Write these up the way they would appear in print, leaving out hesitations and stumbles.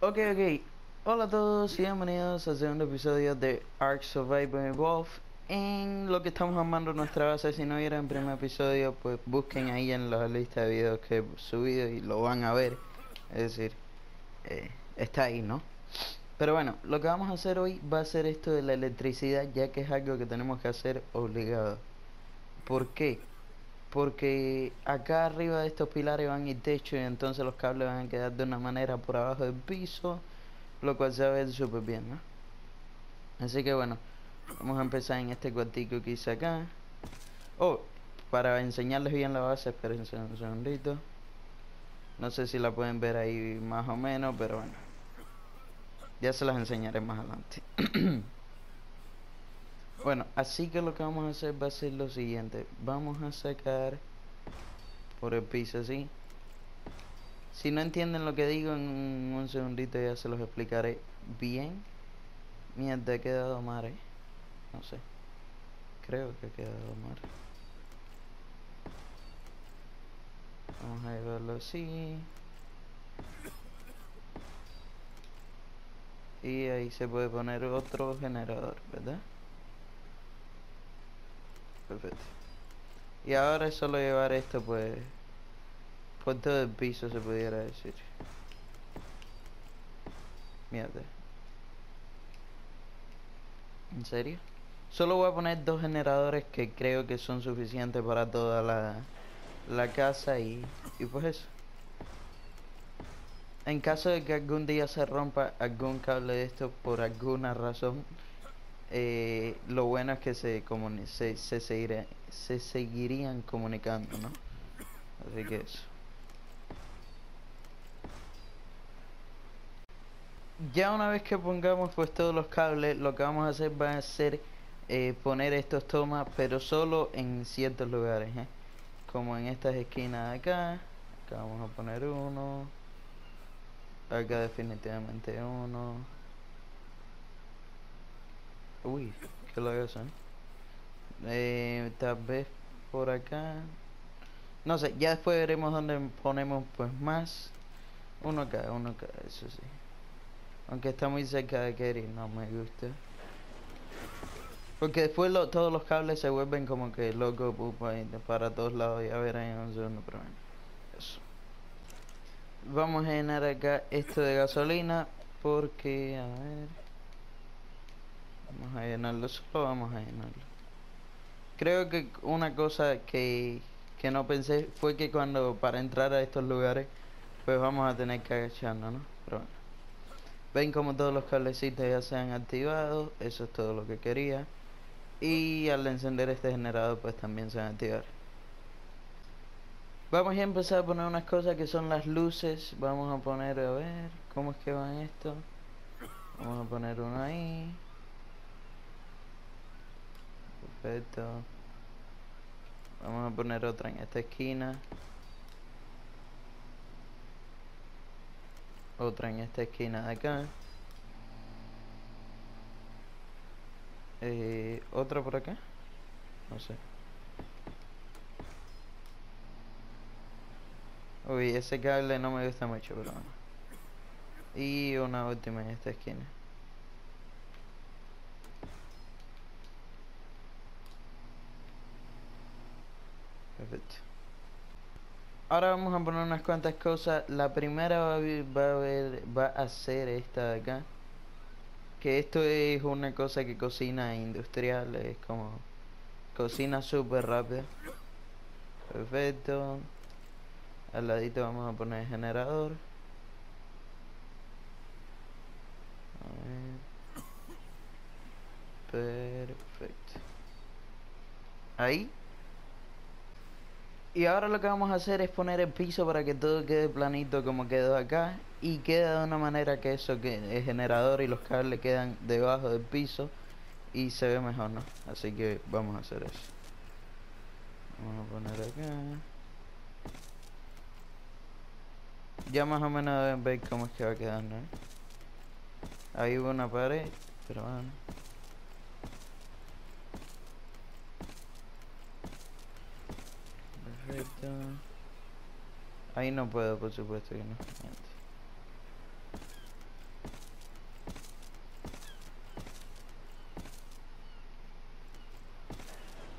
Ok. Hola a todos y bienvenidos al segundo episodio de Ark Survival Evolved. En lo que estamos armando nuestra base. Si no vieron el primer episodio, pues busquen ahí en la lista de videos que he subido y lo van a ver. Es decir, está ahí, ¿no? Pero bueno, lo que vamos a hacer hoy va a ser esto de la electricidad, ya que es algo que tenemos que hacer obligado. ¿Por qué? Porque acá arriba de estos pilares van el techo y entonces los cables van a quedar de una manera por abajo del piso, lo cual se va a ver súper bien, ¿no? Así que bueno, vamos a empezar en este cuartico que hice acá. Oh, para enseñarles bien la base, espérense un segundito. No sé si la pueden ver ahí más o menos, pero bueno, ya se las enseñaré más adelante. Bueno, así que lo que vamos a hacer va a ser lo siguiente. Vamos a sacar por el piso así. Si no entienden lo que digo, en un segundito ya se los explicaré bien. Mierda, he quedado mal, no sé, creo que he quedado mal. Vamos a llevarlo así. Y ahí se puede poner otro generador, ¿verdad? Perfecto. Y ahora es solo llevar esto pues por todo el piso, se pudiera decir. Mierda. ¿En serio? Solo voy a poner dos generadores que creo que son suficientes para toda la casa y pues eso. En caso de que algún día se rompa algún cable de esto por alguna razón, lo bueno es que se seguirían comunicando, ¿no? Así que eso. Ya una vez que pongamos pues todos los cables, lo que vamos a hacer va a ser poner estos tomas, pero solo en ciertos lugares, ¿eh? Como en estas esquinas de acá. Acá vamos a poner uno. Acá definitivamente uno. Uy, qué lo eso, tal vez por acá. No sé, ya después veremos dónde ponemos pues más. Uno acá, eso sí. Aunque está muy cerca de Kerry, no me gusta. Porque después todos los cables se vuelven como que loco para todos lados. Ya verán en un segundo, pero bueno. Eso. Vamos a llenar acá esto de gasolina. Porque, a ver. Vamos a llenarlo, solo vamos a llenarlo. Creo que una cosa que no pensé fue que cuando para entrar a estos lugares, pues vamos a tener que agacharnos, ¿no? Pero bueno. Ven como todos los cablecitos ya se han activado. Eso es todo lo que quería. Y al encender este generador pues también se va a activar. Vamos a empezar a poner unas cosas que son las luces. Vamos a poner, a ver, ¿cómo es que van esto? Vamos a poner uno ahí. Perfecto. Vamos a poner otra en esta esquina. Otra en esta esquina de acá. Otra por acá. No sé. Uy, ese cable no me gusta mucho, pero bueno. Y una última en esta esquina. Perfecto. Ahora vamos a poner unas cuantas cosas. La primera va a ser esta de acá. Que esto es una cosa que cocina industrial. Es como cocina súper rápida. Perfecto. Al ladito vamos a poner el generador. A ver. Perfecto. Ahí. Y ahora lo que vamos a hacer es poner el piso para que todo quede planito como quedó acá. Y queda de una manera que eso, que el generador y los cables quedan debajo del piso. Y se ve mejor, ¿no? Así que vamos a hacer eso. Vamos a poner acá. Ya más o menos deben ver cómo es que va quedando, ¿eh? Ahí hubo una pared, pero bueno. Perfecto. Ahí no puedo, por supuesto que no.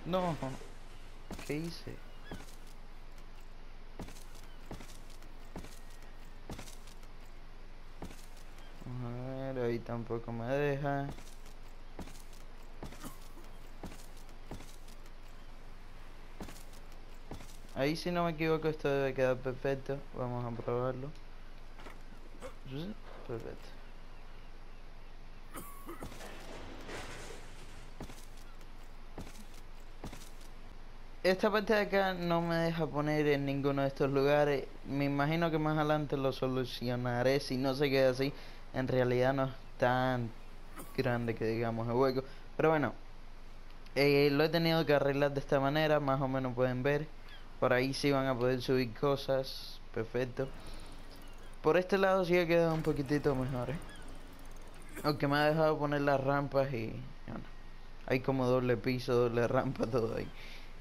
No, ¿qué hice? Vamos a ver, ahí tampoco me deja. Ahí si no me equivoco esto debe quedar perfecto. Vamos a probarlo. Sí, perfecto. Esta parte de acá no me deja poner en ninguno de estos lugares. Me imagino que más adelante lo solucionaré si no se queda así. En realidad no es tan grande que digamos el hueco. Pero bueno, lo he tenido que arreglar de esta manera. Más o menos pueden ver. Por ahí sí van a poder subir cosas. Perfecto. Por este lado sí ha quedado un poquitito mejor, aunque me ha dejado poner las rampas y bueno, hay como doble piso, doble rampa, todo ahí.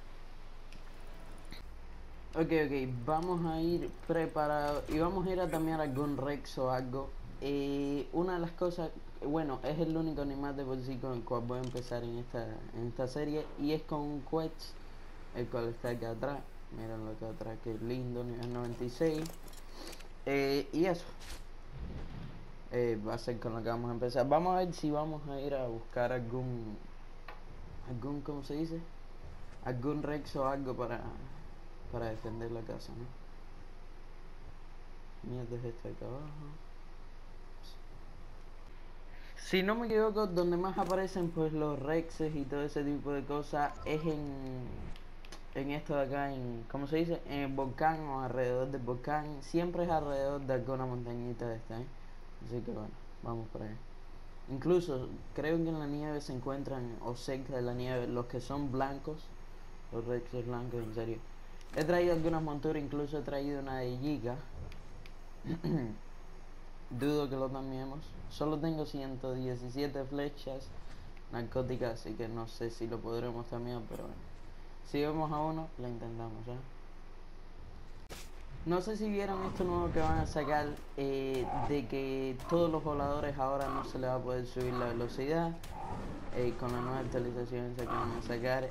Ok, vamos a ir preparados y vamos a ir a también algún Rex o algo. Una de las cosas, bueno, es el único animal de por sí con el cual voy a empezar en esta serie, y es con un Quetz, el cual está acá atrás. Mírenlo acá atrás, que lindo, nivel 96. Y eso va a ser con lo que vamos a empezar. Vamos a ver si vamos a ir a buscar algún, ¿cómo se dice? Algún Rex o algo para defender la casa, ¿no? Mierda, es este acá abajo. Si no me equivoco, donde más aparecen pues los Rexes y todo ese tipo de cosas es en esto de acá, ¿cómo se dice? En el volcán o alrededor del volcán. Siempre es alrededor de alguna montañita de esta, Así que bueno, vamos por ahí. Incluso creo que en la nieve se encuentran, o cerca de la nieve, los que son blancos, los Rexes blancos, en serio. He traído algunas monturas, incluso he traído una de Giga. Dudo que lo cambiemos. Solo tengo 117 flechas narcóticas, así que no sé si lo podremos también, pero bueno. Si vemos a uno, lo intentamos, No sé si vieron esto nuevo que van a sacar, de que todos los voladores ahora no se les va a poder subir la velocidad, con la nueva actualización que van a sacar.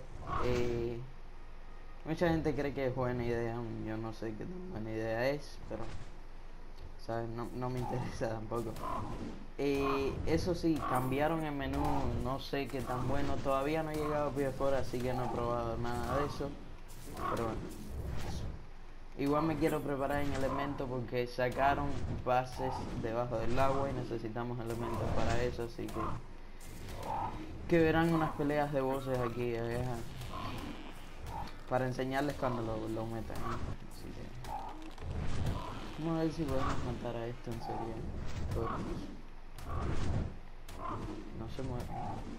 Mucha gente cree que es buena idea, yo no sé qué tan buena idea es, pero ¿sabes? No me interesa tampoco. Eso sí, cambiaron el menú, no sé qué tan bueno, todavía no he llegado a PS4, así que no he probado nada de eso, pero bueno. Igual me quiero preparar en elementos porque sacaron bases debajo del agua y necesitamos elementos para eso, así que verán unas peleas de voces aquí, para enseñarles cuando lo metan, Así que vamos a ver si podemos matar a esto en serio. No se mueve.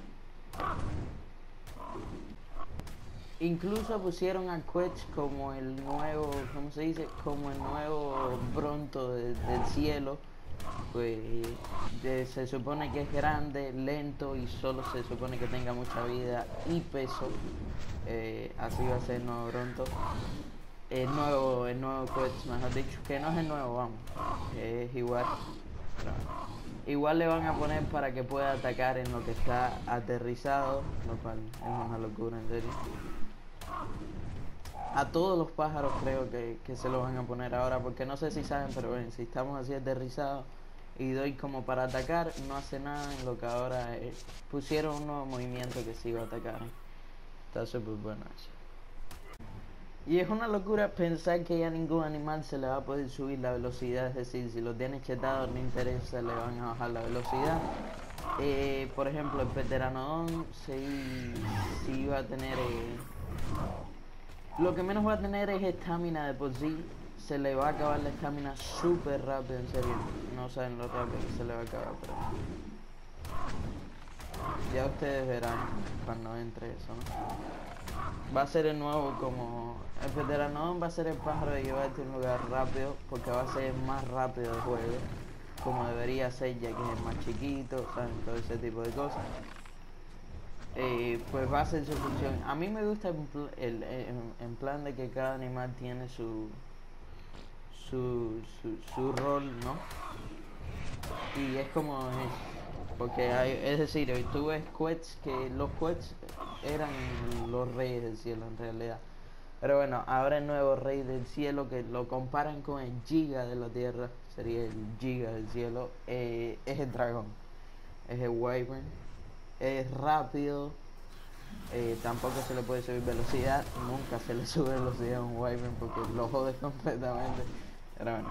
Incluso pusieron a Quetz como el nuevo, ¿cómo se dice? Como el nuevo Bronto del cielo. Pues se supone que es grande, lento y solo se supone que tenga mucha vida y peso. Así va a ser el nuevo Bronto. El nuevo Quetz, mejor dicho, que no es el nuevo, vamos. Es igual. Igual le van a poner para que pueda atacar en lo que está aterrizado, lo cual es una locura, en serio. A todos los pájaros creo que se lo van a poner ahora, porque no sé si saben, pero bueno, si estamos así aterrizados y doy como para atacar, no hace nada, en lo que ahora pusieron un nuevo movimiento que sí va a atacar. Está súper bueno eso. Y es una locura pensar que ya ningún animal se le va a poder subir la velocidad, es decir, si lo tienes chetado no interesa, le van a bajar la velocidad. Por ejemplo, el Pteranodon sí va a tener... lo que menos va a tener es estamina de por sí. Se le va a acabar la estamina súper rápido, en serio. No saben lo rápido que se le va a acabar, pero... ya ustedes verán cuando entre eso, ¿no? Va a ser el nuevo como... el Pteranodon va a ser el pájaro de llevarte a un lugar rápido, porque va a ser más rápido el juego, como debería ser, ya que es más chiquito, ¿saben? Todo ese tipo de cosas. Pues va a ser su función. A mí me gusta en plan de que cada animal tiene su rol, ¿no? Y es como es, porque hay, es decir, tú ves Quetz, que los Quetz eran los reyes del cielo en realidad. Pero bueno, ahora el nuevo rey del cielo, que lo comparan con el Giga de la tierra, sería el Giga del cielo, es el dragón, es el Wyvern, es rápido, tampoco se le puede subir velocidad, nunca se le sube velocidad a un Wyvern porque lo jode completamente. Pero bueno,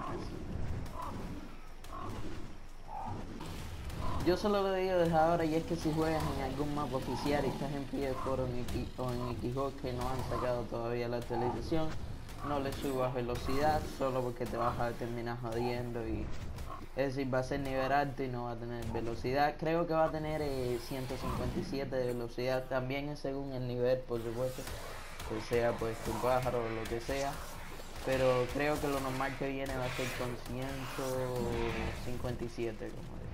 yo solo lo digo desde ahora, y es que si juegas en algún mapa oficial y estás en PS4 o en Xbox que no han sacado todavía la actualización, no le subas velocidad solo porque te vas a terminar jodiendo. Y es decir, va a ser nivel alto y no va a tener velocidad. Creo que va a tener 157 de velocidad, también es según el nivel, por supuesto, que sea pues tu pájaro o lo que sea. Pero creo que lo normal que viene va a ser con 157, como digo.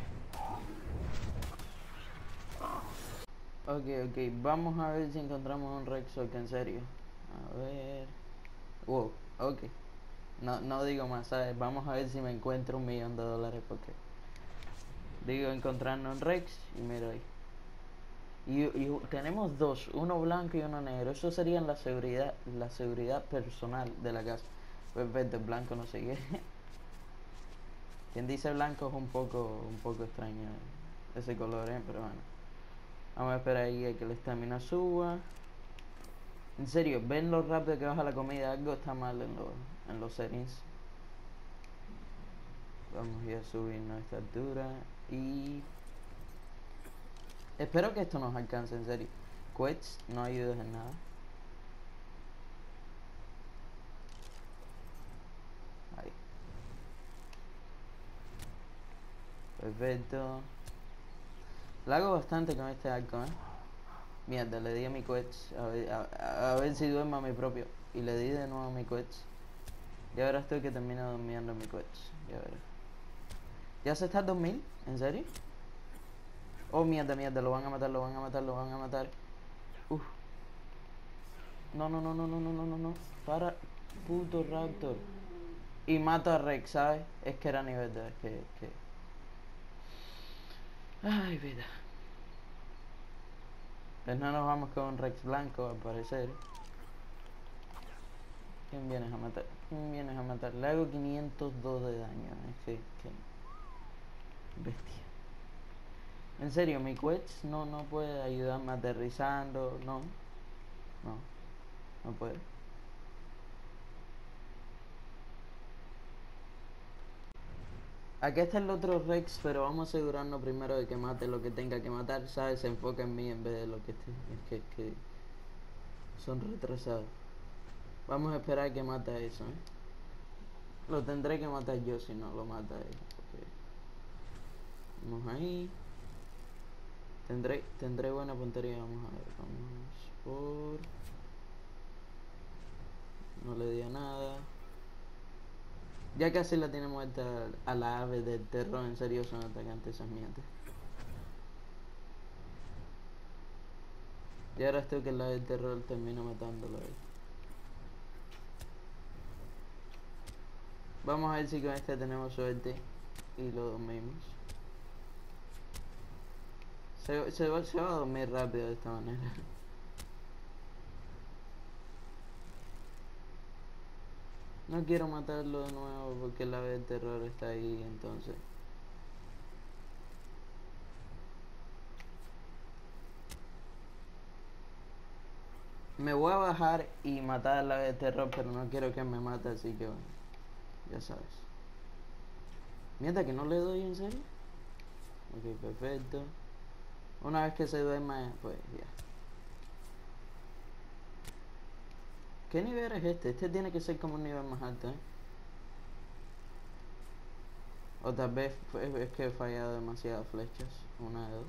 Ok, ok, vamos a ver si encontramos un Rexoc en serio. A ver. Wow, ok. No digo más, ¿sabes? Vamos a ver si me encuentro $1.000.000 porque digo encontrando un Rex y miro ahí. Y tenemos dos, uno blanco y uno negro. Eso sería la seguridad personal de la casa. Perfecto, el blanco no sé qué. Quien dice blanco es un poco extraño ese color, pero bueno. Vamos a esperar ahí a que la estamina suba. En serio, ven lo rápido que baja la comida. Algo está mal en los settings. Vamos a ir a subirnos a esta altura. Y espero que esto nos alcance, en serio. Quets, no ayudes en nada. Ahí. Perfecto. La hago bastante con este arco, Mierda, le di a mi Quets. A ver si duermo a mi propio. Y le di de nuevo a mi Quets. Y ahora estoy que termino durmiendo mi Quets. Ya verás. ¿Ya se está 2000? ¿En serio? Oh, mierda, mierda, lo van a matar, lo van a matar, lo van a matar. Uf. No, no, no, no, no, no, no, no, no. Para, puto Raptor. Y mata a Rex, ¿sabes? Es que era nivel de... que... Ay, vida. Pues no nos vamos con un Rex blanco, al parecer. ¿Quién vienes a matar? ¿Quién vienes a matar? Le hago 502 de daño. Es que... Bestia. En serio, mi Quetz no puede ayudarme aterrizando. No. No. No puede. Aquí está el otro Rex, pero vamos a asegurarnos primero de que mate lo que tenga que matar, ¿sabes? Se enfoca en mí en vez de lo que esté. Es que son retrasados. Vamos a esperar a que mate eso, Lo tendré que matar yo si no lo mata él. Okay. Vamos ahí. Tendré buena puntería, vamos a ver. Vamos por... No le di a nada. Ya casi la tiene muerta a la ave del terror, en serio son atacantes esas mierdas. Y ahora estoy que la del terror termina matándolo ahí. Vamos a ver si con este tenemos suerte y lo dormimos. Se va a dormir rápido de esta manera. No quiero matarlo de nuevo porque la ave del terror está ahí, entonces. Me voy a bajar y matar a la ave del terror, pero no quiero que me mate, así que bueno, ya sabes. Mierda, que no le doy, ¿en serio? Ok, perfecto. Una vez que se duerma, pues ya. ¿Qué nivel es este? Este tiene que ser como un nivel más alto, O tal vez es que he fallado demasiadas flechas. Una de dos.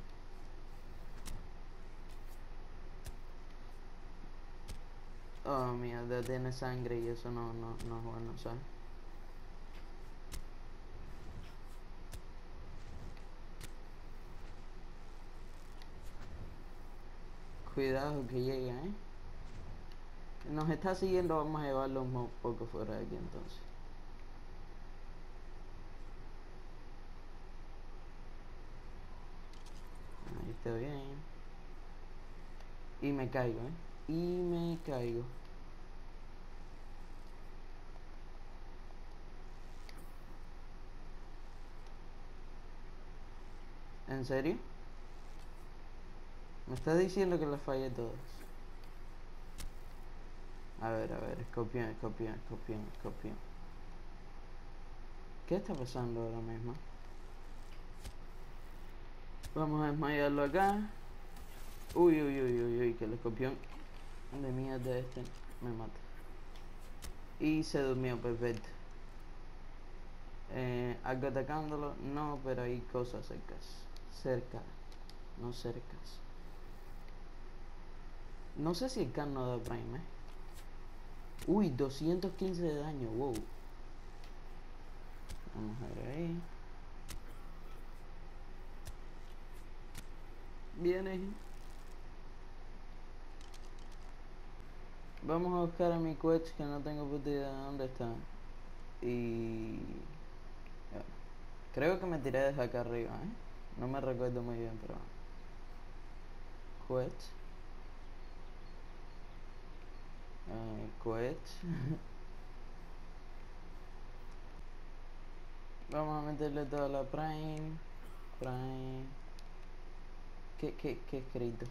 Oh, mierda, tiene sangre y eso no es bueno, ¿sabes? Cuidado que llega, Nos está siguiendo, vamos a llevarlo un poco fuera de aquí entonces. Ahí está bien. Y me caigo, Y me caigo. ¿En serio? Me estás diciendo que las fallé todas. A ver, copión. ¿Qué está pasando ahora mismo? Vamos a desmayarlo acá. Uy, que el escorpión de mierda este me mata. Y se durmió, perfecto. Algo atacándolo, no, pero hay cosas cerca, no cercas. No sé si el can no da prime, Uy, 215 de daño, wow. Vamos a ver ahí. Viene. Vamos a buscar a mi coach que no tengo puta idea de dónde está. Y... creo que me tiré desde acá arriba, No me recuerdo muy bien, pero... Quetch. Quetch. Vamos a meterle toda la prime. ¿Qué escrito?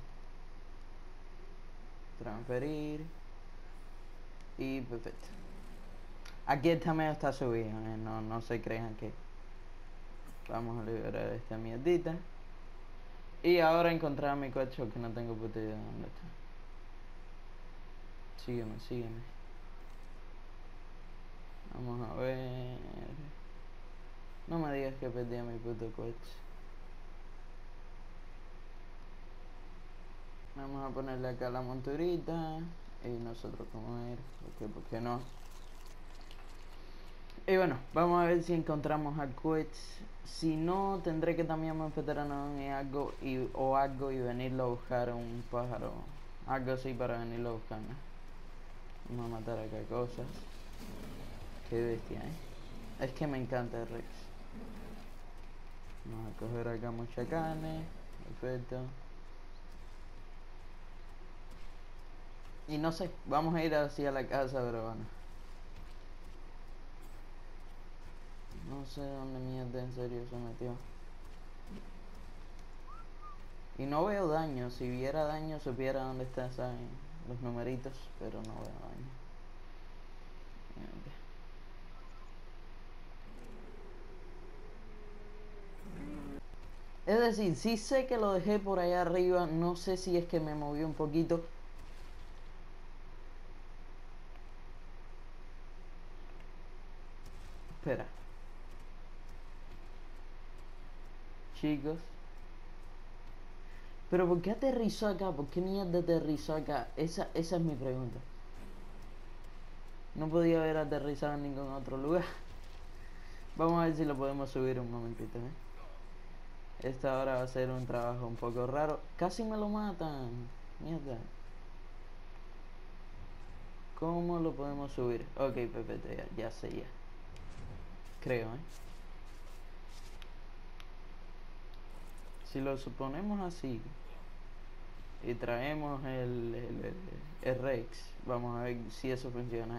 Transferir. Y perfecto. Aquí el tamaño está subido, no se crean que... Vamos a liberar esta mierdita. Y ahora encontrar a mi coche que no tengo puta idea de dónde está. Sígueme. Vamos a ver... No me digas que perdí a mi puto coche. Vamos a ponerle acá la monturita. Y nosotros comer. ¿Por qué no? Y bueno, vamos a ver si encontramos al coach. Si no, tendré que también enfrentarnos en algo y venirlo a buscar un pájaro. Algo así para venirlo a buscar, Vamos a matar acá cosas. Qué bestia, Es que me encanta el Rex. Vamos a coger acá mucha carne. Perfecto. Y no sé, vamos a ir hacia la casa, pero bueno. No sé dónde mierda en serio se metió. Y no veo daño. Si viera daño, supiera dónde están los numeritos, pero no veo daño. Mierda. Es decir, sí sé que lo dejé por allá arriba. No sé si es que me movió un poquito. Espera. Chicos. Pero ¿por qué aterrizó acá? ¿Por qué mierda aterrizó acá? Esa es mi pregunta. No podía haber aterrizado en ningún otro lugar. Vamos a ver si lo podemos subir un momentito, Esta hora va a ser un trabajo un poco raro. Casi me lo matan. Mierda. ¿Cómo lo podemos subir? Ok, perfecto, ya sé ya. Creo, Si lo suponemos así y traemos el Rex, vamos a ver si eso funciona,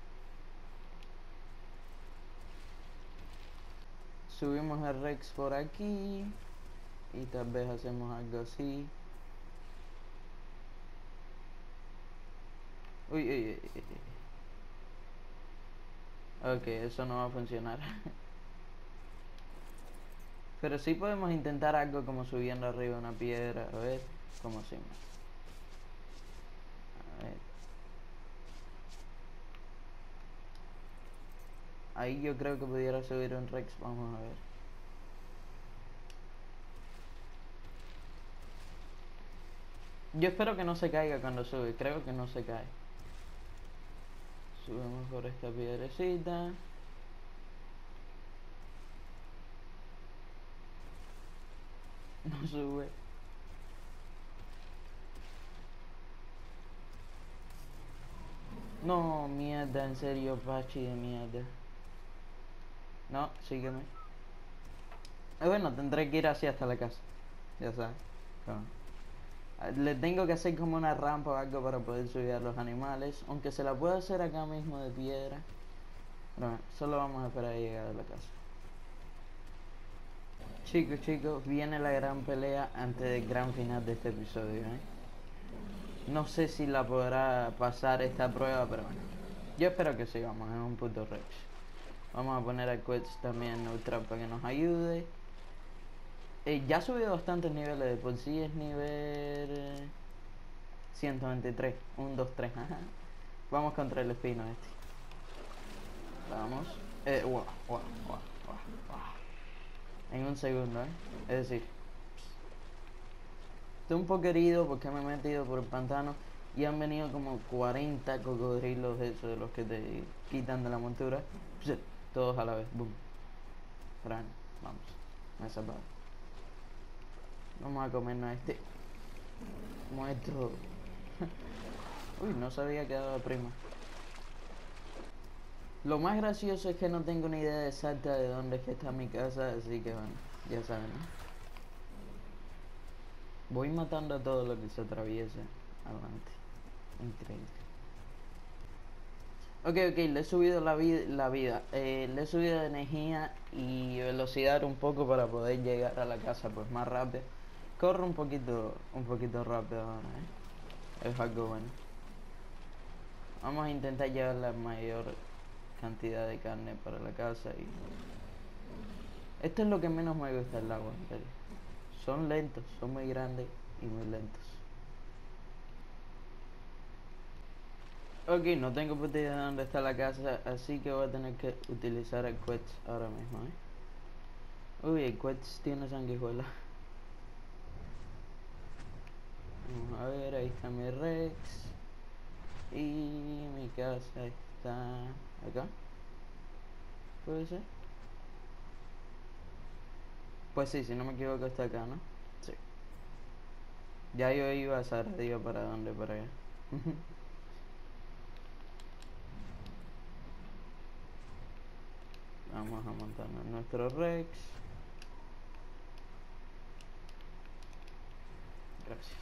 Subimos el Rex por aquí y tal vez hacemos algo así. Uy. Ok, eso no va a funcionar. Pero sí podemos intentar algo como subiendo arriba una piedra. A ver, ¿cómo hacemos? A ver. Ahí yo creo que pudiera subir un Rex. Vamos a ver. Yo espero que no se caiga cuando sube. Creo que no se cae. Subimos por esta piedrecita. No sube. No, mierda, en serio, Pachi de mierda. No, sígueme. Bueno, tendré que ir así hasta la casa. Ya sabes. Le tengo que hacer como una rampa o algo para poder subir a los animales. Aunque se la puedo hacer acá mismo de piedra. Pero bueno, solo vamos a esperar a llegar a la casa. Chicos, viene la gran pelea antes del gran final de este episodio, ¿eh? No sé si la podrá pasar esta prueba, pero bueno. Yo espero que sí, vamos, es un puto Rex. Vamos a poner a Quetz también neutral para que nos ayude. Ya ha subido bastantes niveles, de por sí es nivel 123, 1, 2, 3, ajá. Vamos contra el espino este. Vamos. Wow. En un segundo, Es decir, estoy un poco herido porque me he metido por el pantano y han venido como 40 cocodrilos de esos de los que te quitan de la montura. Todos a la vez, boom. Fran, vamos. Me he salvado. Vamos a comernos a este muerto. Uy, no sabía que daba prima. Lo más gracioso es que no tengo ni idea exacta de dónde es que está mi casa, así que bueno, ya saben, ¿no? Voy matando a todo lo que se atraviese. Adelante. Increíble. Ok, le he subido la vida. Le he subido de energía y velocidad un poco para poder llegar a la casa pues más rápido. Corro un poquito rápido ahora, Es algo bueno. Vamos a intentar llevar la mayor cantidad de carne para la casa y... Esto es lo que menos me gusta del agua, en serio. Son lentos, son muy grandes y muy lentos. Ok, no tengo puta idea de dónde está la casa, así que voy a tener que utilizar el Quetz ahora mismo, Uy, el Quetz tiene sanguijuela. Vamos a ver, ahí está mi Rex. Y mi casa está acá. ¿Puede ser? Pues sí, si no me equivoco está acá, ¿no? Sí. Ya yo iba a saber, digo, para dónde, para allá. Vamos a montarnos nuestro Rex. Gracias.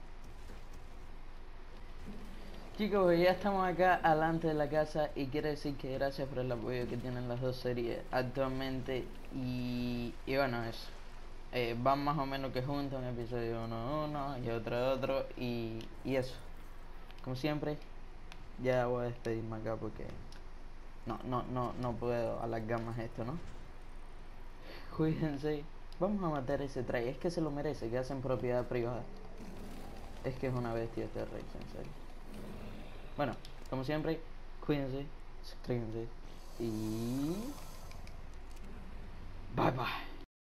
Chicos, pues ya estamos acá alante de la casa y quiero decir que gracias por el apoyo que tienen las dos series actualmente y bueno, eso. Van más o menos que juntos, un episodio uno y otro y eso. Como siempre, ya voy a despedirme acá porque no puedo alargar más esto, ¿no? Cuídense. Vamos a matar a ese tray, es que se lo merece, que hacen propiedad privada. Es que es una bestia este Rex, en serio. Bueno, como siempre, cuídense, suscríbanse y... Bye bye.